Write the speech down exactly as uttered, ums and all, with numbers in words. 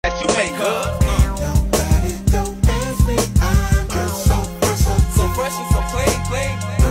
that you make up. Nobody don't ask me, I'm so fresh, So fresh and so clean, clean.